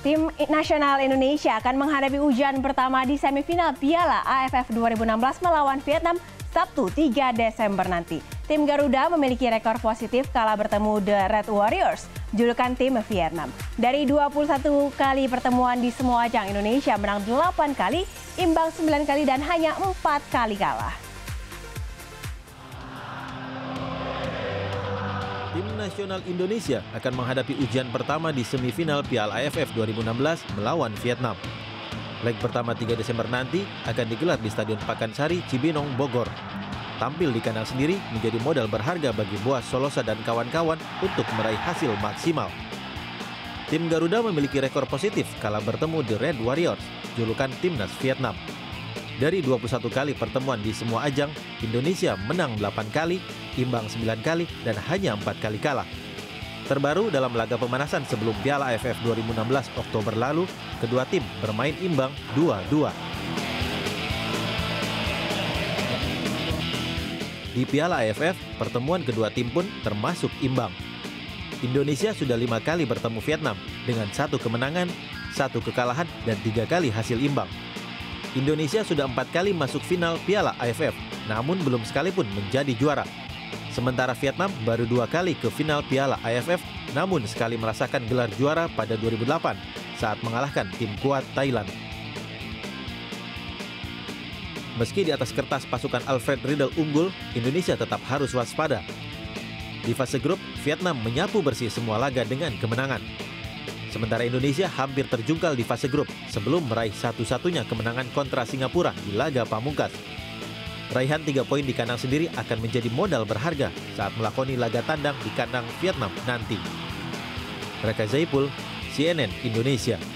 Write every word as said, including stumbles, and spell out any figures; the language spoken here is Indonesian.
Tim nasional Indonesia akan menghadapi ujian pertama di semifinal Piala A F F dua ribu enam belas melawan Vietnam Sabtu tiga Desember nanti. Tim Garuda memiliki rekor positif kala bertemu The Red Warriors, julukan tim Vietnam. Dari dua puluh satu kali pertemuan di semua ajang, Indonesia menang delapan kali, imbang sembilan kali dan hanya empat kali kalah. Tim nasional Indonesia akan menghadapi ujian pertama di semifinal Piala A F F dua ribu enam belas melawan Vietnam. Leg pertama tiga Desember nanti akan digelar di Stadion Pakansari, Cibinong, Bogor. Tampil di kandang sendiri menjadi modal berharga bagi Boas Solosa dan kawan-kawan untuk meraih hasil maksimal. Tim Garuda memiliki rekor positif kala bertemu The Red Warriors, julukan Timnas Vietnam. Dari dua puluh satu kali pertemuan di semua ajang, Indonesia menang delapan kali, imbang sembilan kali, dan hanya empat kali kalah. Terbaru dalam laga pemanasan sebelum Piala A F F dua ribu enam belas Oktober lalu, kedua tim bermain imbang dua dua. Di Piala A F F, pertemuan kedua tim pun termasuk imbang. Indonesia sudah lima kali bertemu Vietnam dengan satu kemenangan, satu kekalahan, dan tiga kali hasil imbang. Indonesia sudah empat kali masuk final Piala A F F, namun belum sekalipun menjadi juara. Sementara Vietnam baru dua kali ke final Piala A F F, namun sekali merasakan gelar juara pada dua ribu delapan saat mengalahkan tim kuat Thailand. Meski di atas kertas pasukan Alfred Riedel unggul, Indonesia tetap harus waspada. Di fase grup, Vietnam menyapu bersih semua laga dengan kemenangan. Sementara Indonesia hampir terjungkal di fase grup sebelum meraih satu-satunya kemenangan kontra Singapura di laga pamungkas. Raihan tiga poin di kandang sendiri akan menjadi modal berharga saat melakoni laga tandang di kandang Vietnam nanti. Reka Zaipul, C N N Indonesia.